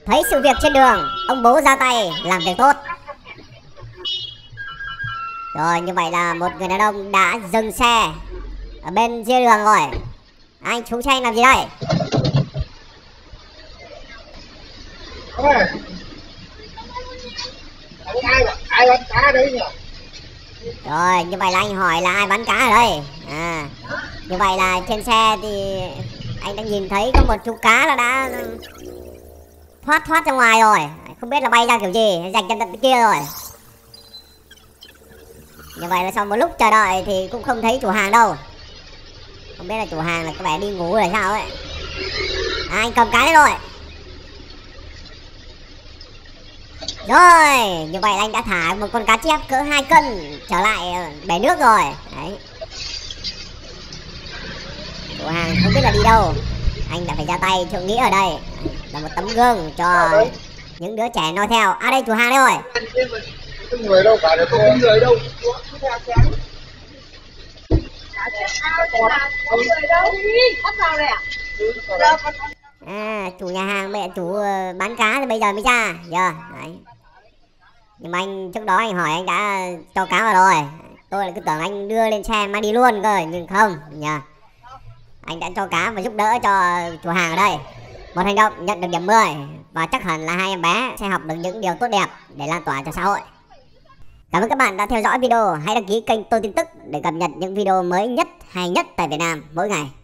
Thấy sự việc trên đường, ông bố ra tay làm việc tốt. Rồi, như vậy là một người đàn ông đã dừng xe ở bên ria đường rồi. Anh xuống xe anh làm gì đây? Ai bắn cá đấy nhỉ? Rồi, như vậy là anh hỏi là ai bắn cá ở đây? Như vậy là trên xe thì anh đã nhìn thấy có một chú cá là đã thoát ra ngoài rồi. Không biết là bay ra kiểu gì, dạch chân tận kia rồi. Như vậy là sau một lúc chờ đợi thì cũng không thấy chủ hàng đâu. Không biết là chủ hàng là có vẻ đi ngủ rồi sao ấy. Anh cầm cái đấy rồi. Rồi, như vậy là anh đã thả một con cá chép cỡ 2 cân trở lại bể nước rồi. Đấy. Chủ hàng không biết là đi đâu. Anh đã phải ra tay cho nghĩa ở đây. Là một tấm gương cho những đứa trẻ noi theo. À đây chủ hàng đây rồi. Không người đâu cả, không có người đâu. Chủ nhà hàng mẹ chủ bán cá thì bây giờ mới ra. Đấy. Nhưng mà anh trước đó anh hỏi anh đã cho cá vào rồi. Tôi lại cứ tưởng anh đưa lên xe mang đi luôn cơ, nhưng không nhờ. Anh đã cho cá và giúp đỡ cho chủ hàng ở đây. Một hành động nhận được điểm 10. Và chắc hẳn là hai em bé sẽ học được những điều tốt đẹp để lan tỏa cho xã hội. Cảm ơn các bạn đã theo dõi video. Hãy đăng ký kênh Tôi Tin Tức để cập nhật những video mới nhất, hay nhất tại Việt Nam mỗi ngày.